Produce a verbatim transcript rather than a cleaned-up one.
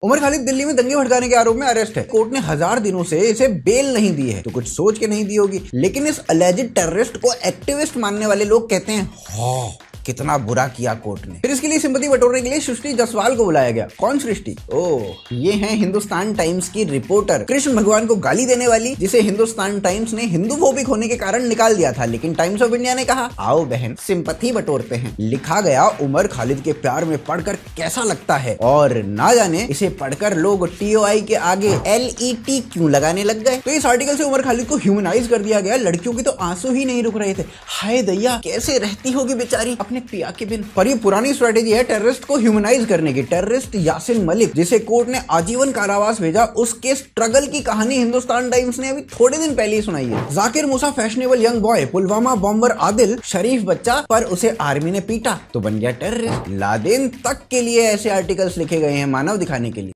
उमर खालिद दिल्ली में दंगे भड़काने के आरोप में अरेस्ट है। कोर्ट ने हजार दिनों से इसे बेल नहीं दी है, तो कुछ सोच के नहीं दी होगी। लेकिन इस अलेजिड टेररिस्ट को एक्टिविस्ट मानने वाले लोग कहते हैं हाँ कितना बुरा किया कोर्ट ने। फिर इसके लिए सिंपैथी बटोरने के लिए सृष्टि जायसवाल को बुलाया गया। कौन सृष्टि? ओह, ये है हिंदुस्तान टाइम्स की रिपोर्टर, कृष्ण भगवान को गाली देने वाली, जिसे हिंदुस्तान टाइम्स ने हिंदू फोबिक होने के कारण निकाल दिया था। लेकिन टाइम्स ऑफ इंडिया ने कहा आओ बहन सिंपैथी बटोरते हैं। लिखा गया उमर खालिद के प्यार में पढ़कर कैसा लगता है, और ना जाने इसे पढ़कर लोग टी ओ आई के आगे एल ई टी क्यों लगाने लग गए। तो इस आर्टिकल से उमर खालिद को ह्यूमनाइज कर दिया गया। लड़कियों के तो आंसू ही नहीं रुक रहे थे। हाय दैया, कैसे रहती होगी बेचारी अपने पिया के बिन। पर ये पुरानी स्ट्रेटेजी है टेररिस्ट को ह्यूमनाइज करने की। टेररिस्ट यासिन मलिक, जिसे कोर्ट ने आजीवन कारावास भेजा, उसके स्ट्रगल की कहानी हिंदुस्तान टाइम्स ने अभी थोड़े दिन पहले ही सुनाई है। Zakir Musa fashionable young boy, Pulwama bomber Adil Sharif बच्चा, पर उसे आर्मी ने पीटा तो बन गया टेररिस्ट। लादेन तक के लिए ऐसे आर्टिकल्स लिखे गए हैं मानव दिखाने के लिए।